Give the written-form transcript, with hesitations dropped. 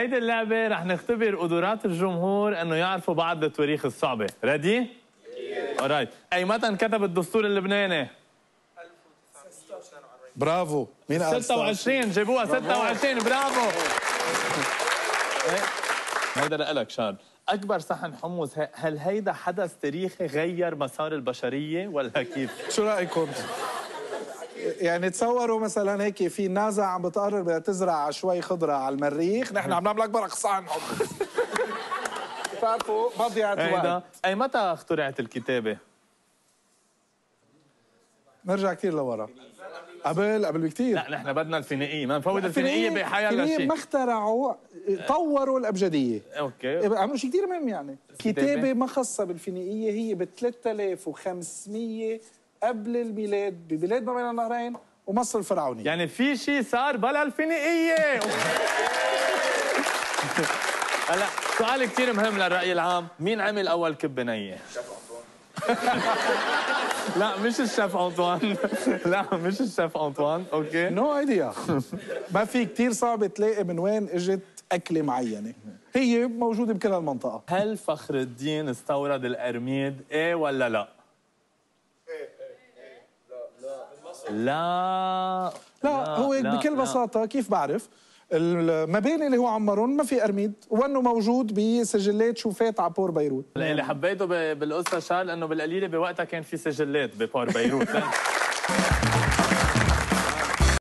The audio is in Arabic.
بهيدي اللعبة رح نختبر قدرات الجمهور انه يعرفوا بعض التواريخ الصعبة، ريدي؟ اورايت، اي متى انكتب الدستور اللبناني؟ برافو. مين قال 26 جابوها 26 برافو. هيدا لك شاد. أكبر صحن حمص هل هيدا حدث تاريخي غير مسار البشرية ولا كيف؟ شو رأيكم؟ يعني تصوروا مثلا هيك في نازع عم بتقرر بدها تزرع شوي خضرة على المريخ، نحن عم نعمل أكبر صحن حمص. بتعرفوا مضيعة الوقت. أي متى اخترعت الكتابة؟ نرجع كثير لورا. قبل بكثير. لا نحن بدنا الفينيقية، ما نفوت الفينيقية بحيالله شيء. ما اخترعوا، طوروا الأبجدية. اوكي. عملوا شيء كثير مهم يعني. كتابة ما خاصة بالفينيقية هي ب 3500 قبل الميلاد ببلاد ما بين النهرين ومصر الفرعونية. يعني في شيء صار بلا الفينيقية. هلا سؤال كثير مهم للرأي العام، مين عمل أول كب نية؟ لا مش الشيف أنطوان. لا مش الشيف أنطوان، اوكي؟ نو ايديا. ما في، كثير صعب تلاقي من وين اجت أكلة معينة. هي موجودة بكل المنطقة. هل فخر الدين استورد الأرميد ايه ولا لا؟ لا هو بكل بساطة كيف بعرف؟ المباني اللي هو عمرهم ما في أرميد، وانه موجود بسجلات شوفات على بور بيروت. اللي حبيته بالقصة شال انه بالقليلة بوقتها كان في سجلات ببور بيروت.